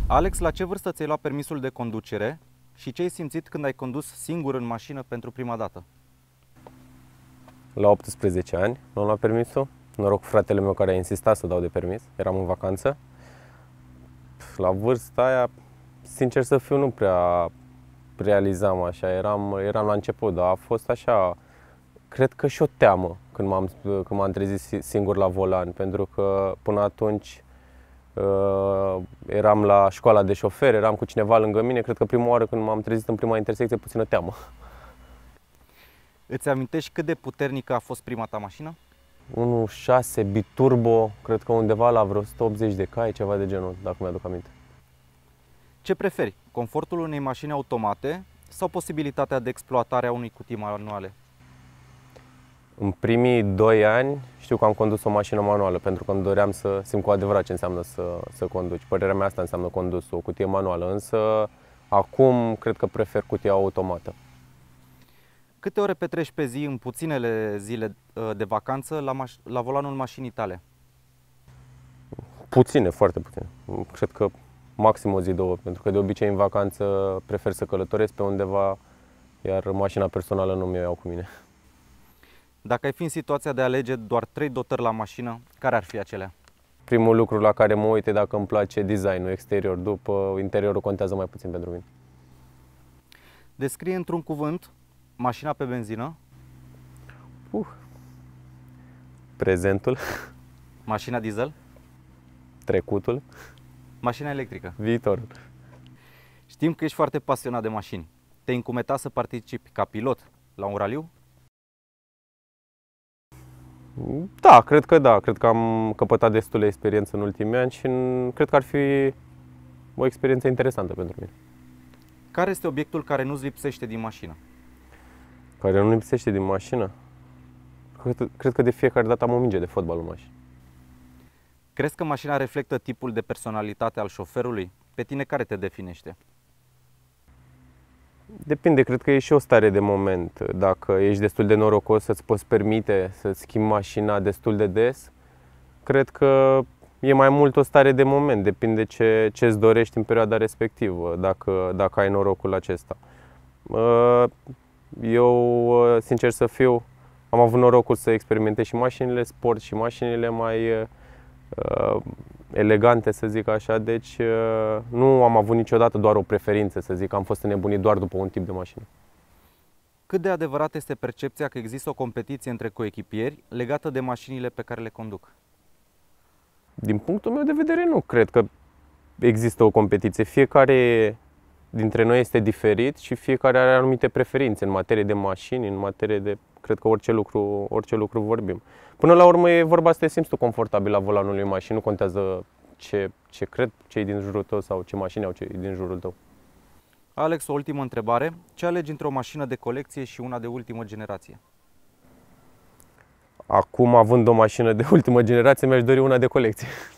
Alex, la ce vârstă ți-ai luat permisul de conducere și ce ai simțit când ai condus singur în mașină pentru prima dată? La 18 ani mi-am luat permisul. Noroc cu fratele meu care a insistat să dau de permis. Eram în vacanță. La vârsta aia, sincer să fiu, nu prea realizam așa. Eram la început, dar a fost așa, cred că și o teamă când m-am trezit singur la volan. Pentru că până atunci eram la școala de șofer, eram cu cineva lângă mine. Cred că prima oară când m-am trezit în prima intersecție, puțină teamă. Îți amintești cât de puternică a fost prima ta mașină? 1.6 biturbo, cred că undeva la vreo 180 de cai, ceva de genul, dacă mi-aduc aminte. Ce preferi, confortul unei mașini automate sau posibilitatea de exploatare a unei cutii manuale? În primii 2 ani știu că am condus o mașină manuală, pentru că îmi doream să simt cu adevărat ce înseamnă să conduci. Părerea mea asta înseamnă condus, o cutie manuală, însă acum cred că prefer cutia automată. Câte ore petreci pe zi în puținele zile de vacanță la volanul mașinii tale? Puține, foarte puține. Cred că maxim o zi, două, pentru că de obicei în vacanță prefer să călătoresc pe undeva, iar mașina personală nu mi-o iau cu mine. Dacă ai fi în situația de a alege doar 3 dotări la mașină, care ar fi acelea? Primul lucru la care mă uit e dacă îmi place designul exterior, după interiorul contează mai puțin pentru mine. Descrie într-un cuvânt mașina pe benzină, Prezentul, mașina diesel, trecutul, mașina electrică. viitorul. Știm că ești foarte pasionat de mașini. Te-ai încumetat să participi ca pilot la un raliu? Da, cred că da. Cred că am căpătat destulă experiență în ultimii ani și cred că ar fi o experiență interesantă pentru mine. Care este obiectul care nu-ți lipsește din mașină? Care nu lipsește din mașină? Cred că de fiecare dată am o minge de fotbal în mașină. Crezi că mașina reflectă tipul de personalitate al șoferului? Pe tine care te definește? Depinde, cred că e și o stare de moment. Dacă ești destul de norocos să-ți poți permite să-ți schimbi mașina destul de des, cred că e mai mult o stare de moment. Depinde ce-ți dorești în perioada respectivă, dacă ai norocul acesta. Eu, sincer să fiu, am avut norocul să experimentez și mașinile sport și mașinile mai elegante, să zic așa, deci nu am avut niciodată doar o preferință, să zic, am fost înnebunit doar după un tip de mașină. Cât de adevărat este percepția că există o competiție între coechipieri legată de mașinile pe care le conduc? Din punctul meu de vedere, nu cred că există o competiție. Fiecare dintre noi este diferit și fiecare are anumite preferințe în materie de mașini, în materie de, cred că orice lucru vorbim. Până la urmă e vorba să te simți tu confortabil la volanul unei mașini, nu contează ce cred cei din jurul tău sau ce mașini au cei din jurul tău. Alex, o ultimă întrebare. Ce alegi între o mașină de colecție și una de ultimă generație? Acum, având o mașină de ultimă generație, mi-aș dori una de colecție.